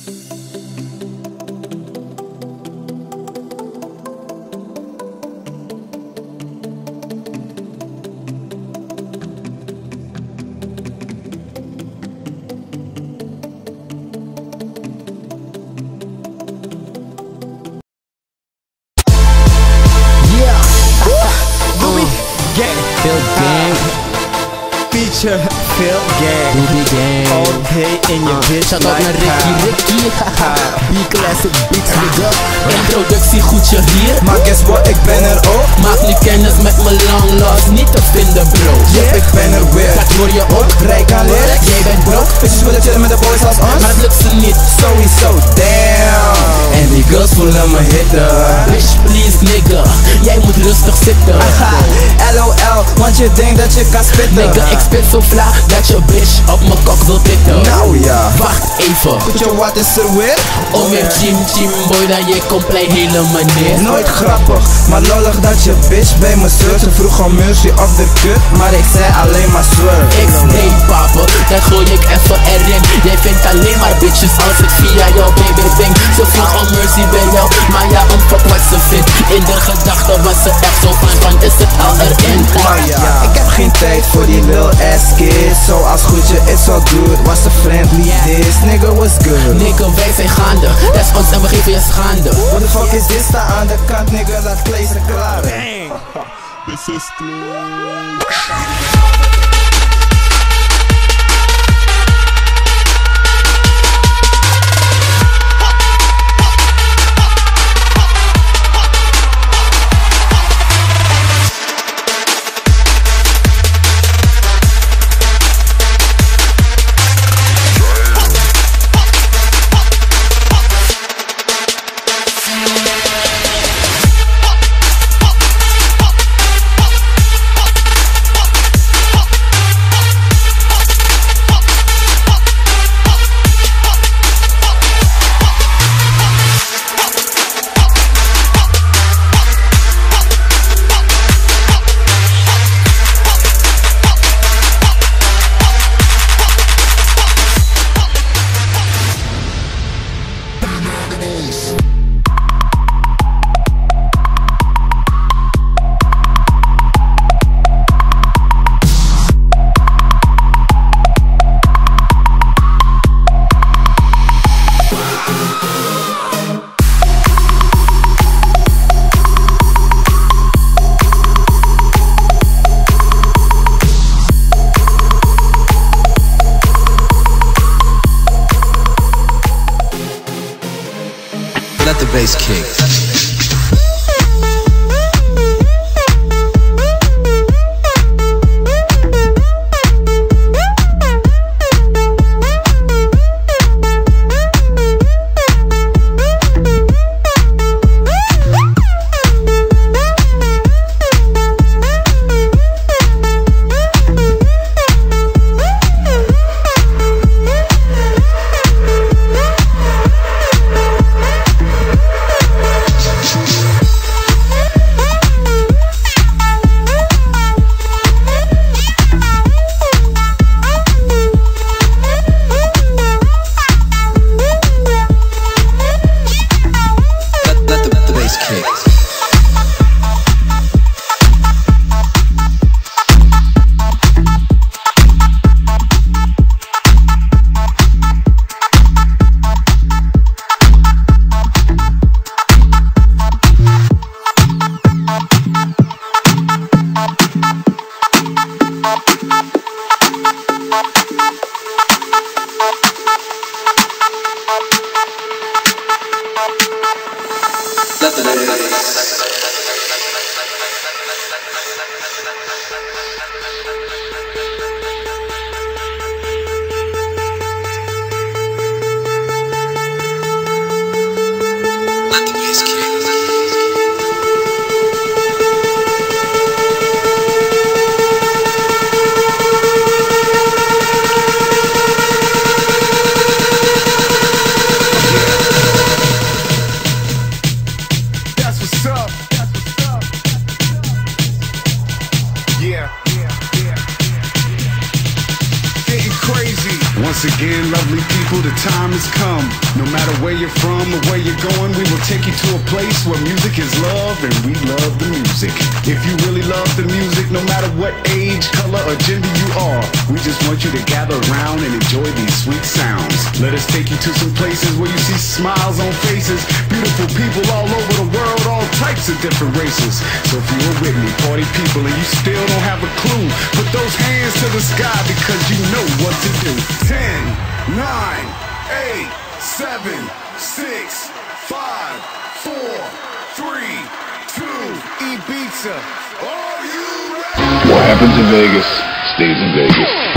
Feature Phil Gang, Doobie Gang, all day in je bitch. shout out naar Ricky, B-classic beats nigga. Introductie goed je hier, maar guess what, ik ben er ook. maak nu kennis met mijn long lost, niet te vinden bro. Yeah, ik ben er weer, Dat hoor je ook, rijk aan lyrics. jij bent broke, Bitches willen chillen met de boys als ons, maar het lukt ze niet. sowieso, damn. En die girls voelen me hitte. Bitch please nigga, jij moet rustig zitten. LOL, want je denkt dat je kan spitten. Nigga, ik spit zo vla dat je bitch op mijn kok wil titten. Nou ja, Wacht even, weet je wat is er weer? om je chim chim boy dan je compleet helemaal neer. Nooit grappig, maar lollig dat je bitch bij me zeurt. Ze vroeg om mercy of de kut, maar ik zei alleen maar swerve. XD papa, dat gooi ik even erin. Jij vindt alleen maar bitches als ik via jouw baby ding. Ze vroeg om mercy bij jou, maar ja, fuck wat ze vindt. In de gedachten was ze echt zo van is het al erin. Maar ja, ik heb geen tijd voor die lil ass kids. Zoals goedje, it's all good. Was a friendly this, nigga was good. Nigga, wij zijn gaande, dat is ons en we geven je schande. What the fuck is dit? Sta aan de kant, nigga, laat Klees er klaar. This is Let the bass kick. Once again, lovely people, the time has come. No No matter where you're from or where you're going, we will take you to a place where music is love and we love the music. If you really love the music, no matter what age, color, or gender you are, we just want you to gather around and enjoy these sweet sounds. Let us take you to some places where you see smiles on faces, beautiful people all over the world, all types of different races. So if you're with me, party people, and you still don't have a clue, put those hands to the sky because you know what to do. 10, 9, 8, 7, 6, 5, 4, 3, 2, Ibiza. Are you ready? What happens in Vegas stays in Vegas.